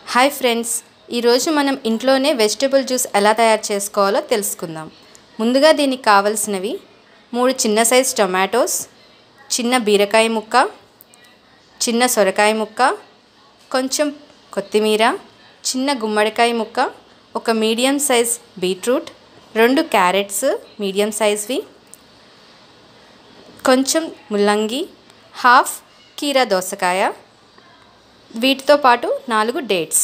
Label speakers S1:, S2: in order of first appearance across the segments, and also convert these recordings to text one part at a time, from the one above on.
S1: Hi friends, ఈరోజు మనం ఇంట్లోనే వెజిటబుల్ జ్యూస్ ఎలా తయారు చేసుకోవాలో తెలుసుకుందాం. ముందుగా దీనికి కావలసినవి 3 చిన్న సైజ్ టొమాటోస్, చిన్న బీరకాయ ముక్క, చిన్న సొరకాయ ముక్క, కొంచెం కొత్తిమీర, చిన్న గుమ్మడికాయ ముక్క, ఒక medium size beetroot, 2 carrots medium సైజ్వి, కొంచెం ముల్లంగి, హాఫ్ కీరా దోసకాయ, వీటితో పాటు 4 డేట్స్.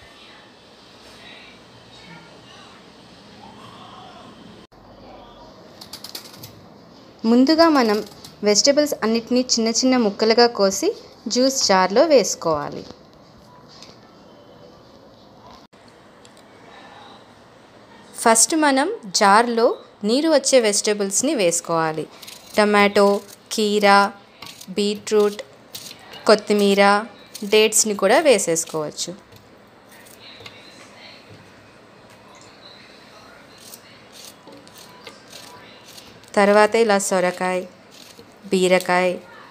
S1: ముందుగా మనం వెజిటబుల్స్ అన్నిటినీ చిన్న చిన్న ముక్కలుగా కోసి జ్యూస్ జార్లో వేసుకోవాలి. ఫస్ట్ మనం జార్లో నీరు వచ్చే వెజిటబుల్స్ని వేసుకోవాలి. టమాటో, కీరా, బీట్రూట్, కొత్తిమీర, డేట్స్ని కూడా వేసేసుకోవచ్చు. తర్వాత ఇలా సొరకాయ, బీరకాయ,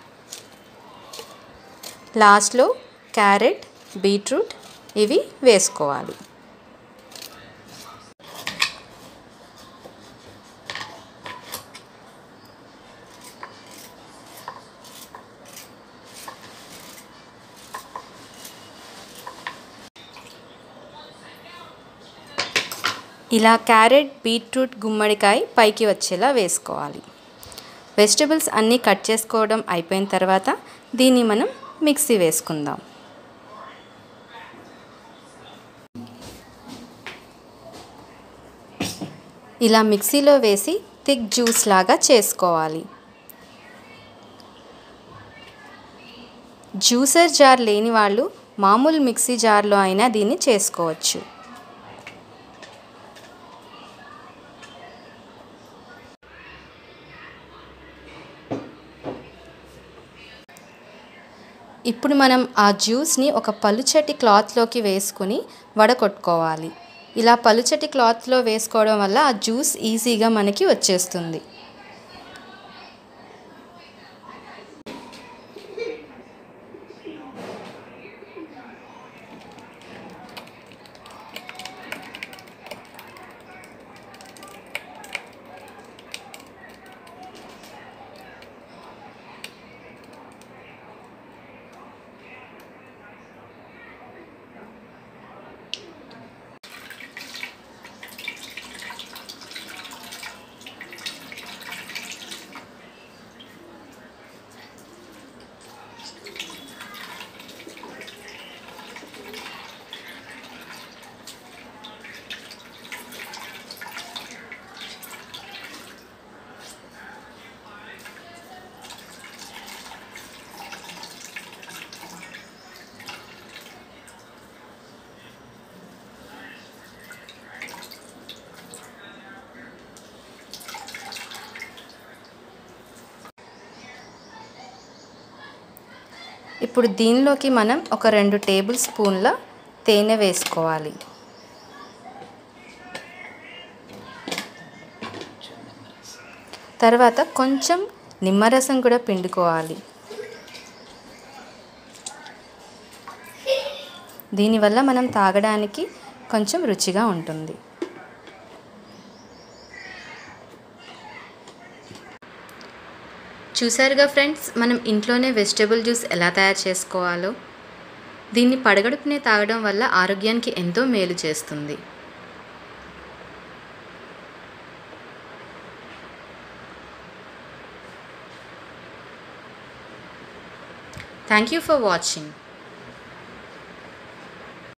S1: లాస్ట్లో క్యారెట్, బీట్రూట్ ఇవి వేసుకోవాలి. ఇలా క్యారెట్, బీట్రూట్, గుమ్మడికాయ పైకి వచ్చేలా వేసుకోవాలి. వెజిటబుల్స్ అన్నీ కట్ చేసుకోవడం అయిపోయిన తర్వాత దీన్ని మనం మిక్సీ వేసుకుందాం. ఇలా మిక్సీలో వేసి థిక్ జ్యూస్ లాగా చేసుకోవాలి. జ్యూసర్ జార్ లేని వాళ్ళు మామూలు మిక్సీ జార్లో అయినా దీన్ని చేసుకోవచ్చు. ఇప్పుడు మనం ఆ జ్యూస్ని ఒక పలుచటి క్లాత్లోకి వేసుకుని వడకొట్టుకోవాలి. ఇలా పలుచటి క్లాత్లో వేసుకోవడం వల్ల ఆ జ్యూస్ ఈజీగా మనకి వచ్చేస్తుంది. ఇప్పుడు దీనిలోకి మనం ఒక 2 టేబుల్ స్పూన్ల తేనె వేసుకోవాలి. తర్వాత కొంచెం నిమ్మరసం కూడా పిండుకోవాలి. దీనివల్ల మనం తాగడానికి కొంచెం రుచిగా ఉంటుంది. చూసారుగా ఫ్రెండ్స్, మనం ఇంట్లోనే వెజిటబుల్ జ్యూస్ ఎలా తయారు చేసుకోవాలో. దీన్ని పడగడుపునే తాగడం వల్ల ఆరోగ్యానికి ఎంతో మేలు చేస్తుంది. Thank you for watching.